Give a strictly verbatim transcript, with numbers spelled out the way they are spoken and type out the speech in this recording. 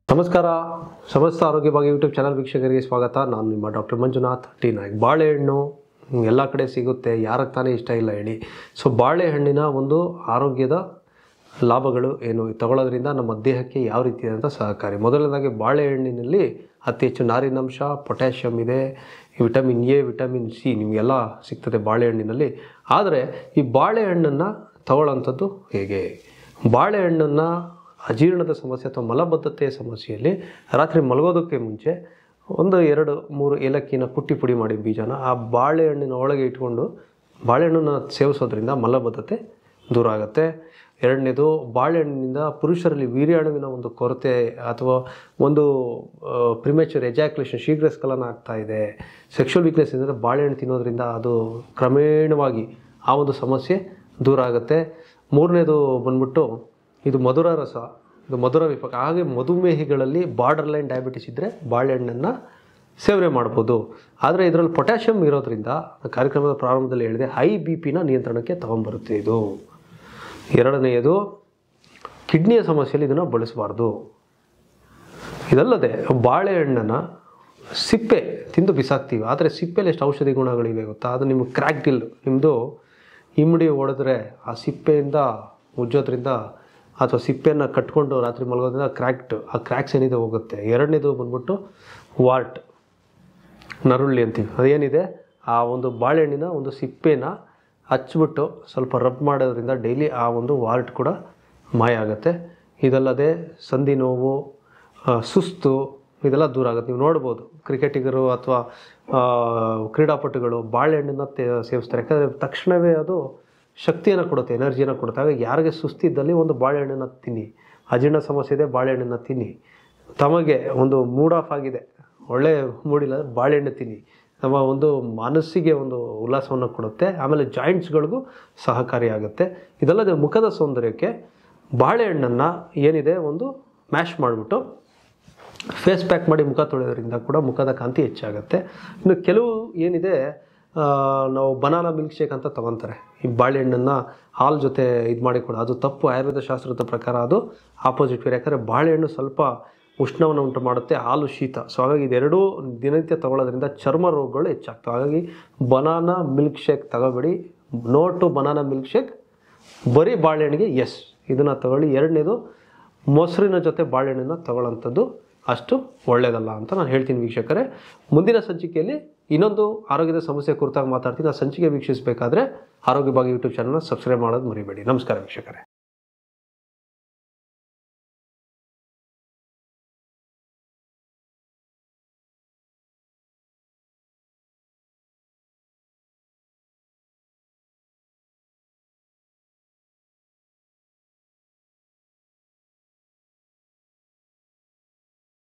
ನಮಸ್ಕಾರ. ಸಮಸ್ತ ಆರೋಗ್ಯ ಭಾಗ್ಯ ಯೂಟ್ಯೂಬ್ ಚಾನಲ್ ವೀಕ್ಷಕರಿಗೆ ಸ್ವಾಗತ. ನಾನು ನಿಮ್ಮ ಡಾಕ್ಟರ್ ಮಂಜುನಾಥ್ ಟಿ ನಾಯ್ಕ್. ಬಾಳೆಹಣ್ಣು ಎಲ್ಲ ಕಡೆ ಸಿಗುತ್ತೆ, ಯಾರಿಗೆ ತಾನೇ ಇಷ್ಟ ಇಲ್ಲ ಹೇಳಿ. ಸೊ ಬಾಳೆಹಣ್ಣಿನ ಒಂದು ಆರೋಗ್ಯದ ಲಾಭಗಳು ಏನು, ತಗೊಳ್ಳೋದ್ರಿಂದ ನಮ್ಮ ದೇಹಕ್ಕೆ ಯಾವ ರೀತಿಯಾದಂಥ ಸಹಕಾರಿ. ಮೊದಲನೇದಾಗಿ ಬಾಳೆಹಣ್ಣಿನಲ್ಲಿ ಅತಿ ಹೆಚ್ಚು ನಾರಿನಂಶ, ಪೊಟ್ಯಾಷಿಯಮ್ ಇದೆ, ವಿಟಮಿನ್ ಎ, ವಿಟಮಿನ್ ಸಿ ನಿಮಗೆಲ್ಲ ಸಿಗ್ತದೆ ಬಾಳೆಹಣ್ಣಿನಲ್ಲಿ. ಆದರೆ ಈ ಬಾಳೆಹಣ್ಣನ್ನು ತಗೊಳ್ಳೋಂಥದ್ದು ಹೇಗೆ? ಬಾಳೆಹಣ್ಣನ್ನು ಅಜೀರ್ಣದ ಸಮಸ್ಯೆ ಅಥವಾ ಮಲಬದ್ಧತೆಯ ಸಮಸ್ಯೆಯಲ್ಲಿ ರಾತ್ರಿ ಮಲಗೋದಕ್ಕೆ ಮುಂಚೆ ಒಂದು ಎರಡು ಮೂರು ಏಲಕ್ಕಿನ ಕುಟ್ಟಿ ಪುಡಿ ಮಾಡಿ ಬೀಜನ ಆ ಬಾಳೆಹಣ್ಣಿನ ಒಳಗೆ ಇಟ್ಕೊಂಡು ಬಾಳೆಹಣ್ಣನ್ನು ಸೇವಿಸೋದ್ರಿಂದ ಮಲಬದ್ಧತೆ ದೂರ ಆಗುತ್ತೆ. ಎರಡನೇದು, ಬಾಳೆಹಣ್ಣಿನಿಂದ ಪುರುಷರಲ್ಲಿ ವೀರ್ಯಾಣುವಿನ ಒಂದು ಕೊರತೆ ಅಥವಾ ಒಂದು ಪ್ರಿಮೇಚರ್ ಎಜಾಕ್ಯುಲೇಷನ್ ಶೀಘ್ರ ಸ್ಖಲನ ಆಗ್ತಾ ಇದೆ, ಸೆಕ್ಷುವಲ್ ವೀಕ್ನೆಸ್ ಇದ್ದರೆ ಬಾಳೆಹಣ್ಣು ತಿನ್ನೋದ್ರಿಂದ ಅದು ಕ್ರಮೇಣವಾಗಿ ಆ ಒಂದು ಸಮಸ್ಯೆ ದೂರ ಆಗುತ್ತೆ. ಮೂರನೇದು ಬಂದ್ಬಿಟ್ಟು ಇದು ಮಧುರ ರಸ, ಇದು ಮಧುರ ವಿಪಾಕ. ಹಾಗೆ ಮಧುಮೇಹಿಗಳಲ್ಲಿ ಬಾರ್ಡರ್ ಲೈನ್ ಡಯಾಬಿಟಿಸ್ ಇದ್ದರೆ ಬಾಳೆಹಣ್ಣನ್ನು ಸೇವನೆ ಮಾಡ್ಬೋದು. ಆದರೆ ಇದರಲ್ಲಿ ಪೊಟ್ಯಾಷಿಯಮ್ ಇರೋದ್ರಿಂದ ಕಾರ್ಯಕ್ರಮದ ಪ್ರಾರಂಭದಲ್ಲಿ ಹೇಳಿದೆ, ಹೈ ಬಿ ಪಿನ ನಿಯಂತ್ರಣಕ್ಕೆ ತಗೊಂಬರುತ್ತೆ ಇದು. ಎರಡನೆಯದು, ಕಿಡ್ನಿಯ ಸಮಸ್ಯೆಯಲ್ಲಿ ಇದನ್ನು ಬಳಸಬಾರ್ದು. ಇದಲ್ಲದೆ ಬಾಳೆಹಣ್ಣನ್ನು ಸಿಪ್ಪೆ ತಿಂದು ಬಿಸಾಕ್ತೀವಿ, ಆದರೆ ಸಿಪ್ಪೆಯಲ್ಲಿ ಎಷ್ಟು ಔಷಧಿ ಗುಣಗಳಿವೆ ಗೊತ್ತಾ? ಅದು ನಿಮ್ಗೆ ಕ್ರ್ಯಾಕ್ ಡಿಲ್, ನಿಮ್ಮದು ಇಮ್ಡಿ ಹೊಡೆದ್ರೆ ಆ ಸಿಪ್ಪೆಯಿಂದ ಉಜ್ಜೋದ್ರಿಂದ ಅಥವಾ ಸಿಪ್ಪೆಯನ್ನು ಕಟ್ಕೊಂಡು ರಾತ್ರಿ ಮಲಗೋದ್ರಿಂದ ಕ್ರ್ಯಾಕ್ಟ್ ಆ ಕ್ರ್ಯಾಕ್ಸ್ ಏನಿದೆ ಹೋಗುತ್ತೆ. ಎರಡನೇದು ಬಂದ್ಬಿಟ್ಟು ವಾರ್ಟ್, ನರುಳ್ಳಿ ಅಂತೀವಿ, ಅದೇನಿದೆ ಆ ಒಂದು ಬಾಳೆಹಣ್ಣಿನ ಒಂದು ಸಿಪ್ಪೆನ ಹಚ್ಬಿಟ್ಟು ಸ್ವಲ್ಪ ರಬ್ ಮಾಡೋದ್ರಿಂದ ಡೈಲಿ ಆ ಒಂದು ವಾರ್ಟ್ ಕೂಡ ಮಾಯ ಆಗುತ್ತೆ. ಇದಲ್ಲದೆ ಸಂಧಿ ನೋವು, ಸುಸ್ತು ಇದೆಲ್ಲ ದೂರ ಆಗುತ್ತೆ. ನೀವು ನೋಡ್ಬೋದು ಕ್ರಿಕೆಟಿಗರು ಅಥವಾ ಕ್ರೀಡಾಪಟುಗಳು ಬಾಳೆಹಣ್ಣನ್ನು ತೇ ಸೇವಿಸ್ತಾರೆ, ಯಾಕಂದರೆ ತಕ್ಷಣವೇ ಅದು ಶಕ್ತಿಯನ್ನು ಕೊಡುತ್ತೆ, ಎನರ್ಜಿಯನ್ನು ಕೊಡುತ್ತೆ. ಹಾಗಾಗಿ ಯಾರಿಗೆ ಸುಸ್ತಿದ್ದಲ್ಲಿ ಒಂದು ಬಾಳೆಹಣ್ಣನ್ನು ತಿನ್ನಿ, ಅಜೀರ್ಣ ಸಮಸ್ಯೆ ಇದೆ ಬಾಳೆಹಣ್ಣನ್ನು ತಿನ್ನಿ. ತಮಗೆ ಒಂದು ಮೂಡ್ ಆಫ್ ಆಗಿದೆ, ಒಳ್ಳೆ ಮೂಡಿಲ್ಲ, ಬಾಳೆಹಣ್ಣು ತಿನ್ನಿ, ನಮ್ಮ ಒಂದು ಮನಸ್ಸಿಗೆ ಒಂದು ಉಲ್ಲಾಸವನ್ನು ಕೊಡುತ್ತೆ. ಆಮೇಲೆ ಜಾಯಿಂಟ್ಸ್ಗಳಿಗೂ ಸಹಕಾರಿಯಾಗುತ್ತೆ. ಇದಲ್ಲದೆ ಮುಖದ ಸೌಂದರ್ಯಕ್ಕೆ ಬಾಳೆಹಣ್ಣನ್ನು ಏನಿದೆ ಒಂದು ಮ್ಯಾಶ್ ಮಾಡಿಬಿಟ್ಟು ಫೇಸ್ ಪ್ಯಾಕ್ ಮಾಡಿ ಮುಖ ತೊಳೆಯೋದ್ರಿಂದ ಕೂಡ ಮುಖದ ಕಾಂತಿ ಹೆಚ್ಚಾಗುತ್ತೆ. ಇನ್ನು ಕೆಲವು ಏನಿದೆ ನಾವು ಬನಾನಾ ಮಿಲ್ಕ್ ಶೇಕ್ ಅಂತ ತೊಗೊತಾರೆ, ಈ ಬಾಳೆಹಣ್ಣನ್ನು ಹಾಲು ಜೊತೆ ಇದು ಮಾಡಿ ಕೊಡ, ಅದು ತಪ್ಪು. ಆಯುರ್ವೇದ ಶಾಸ್ತ್ರದ ಪ್ರಕಾರ ಅದು ಆಪೋಸಿಟ್ ವೇರ್. ಯಾಕಂದರೆ ಬಾಳೆಹಣ್ಣು ಸ್ವಲ್ಪ ಉಷ್ಣವನ್ನು ಉಂಟು ಮಾಡುತ್ತೆ, ಹಾಲು ಶೀತ. ಸೊ ಹಾಗಾಗಿ ಇದೆರಡೂ ದಿನನಿತ್ಯ ತಗೊಳ್ಳೋದ್ರಿಂದ ಚರ್ಮ ರೋಗಗಳು ಹೆಚ್ಚಾಗ್ತವೆ. ಹಾಗಾಗಿ ಬನಾನಾ ಮಿಲ್ಕ್ ಶೇಕ್ ತಗೋಬೇಡಿ, no to banana milk shake. ಬರೀ ಬಾಳೆಹಣ್ಣಿಗೆ ಎಸ್ ಇದನ್ನು ತಗೊಳ್ಳಿ. ಎರಡನೇದು, ಮೊಸರಿನ ಜೊತೆ ಬಾಳೆಹಣ್ಣನ್ನು ತಗೊಳ್ಳೋಂಥದ್ದು ಅಷ್ಟು ಒಳ್ಳೆಯದಲ್ಲ ಅಂತ ನಾನು ಹೇಳ್ತೀನಿ ವೀಕ್ಷಕರೇ. ಮುಂದಿನ ಸಂಚಿಕೆಯಲ್ಲಿ ಇನ್ನೊಂದು ಆರೋಗ್ಯದ ಸಮಸ್ಯೆ ಕುರಿತಾಗಿ ಮಾತಾಡ್ತೀನಿ. ಆ ಸಂಚಿಕೆ ವೀಕ್ಷಿಸಬೇಕಾದ್ರೆ ಆರೋಗ್ಯ ಭಾಗ್ಯ ಯೂಟ್ಯೂಬ್ ಚಾನಲ್ನ ಸಬ್ಸ್ಕ್ರೈಬ್ ಮಾಡೋದು ಮರಿಬೇಡಿ. ನಮಸ್ಕಾರ ವೀಕ್ಷಕರೇ.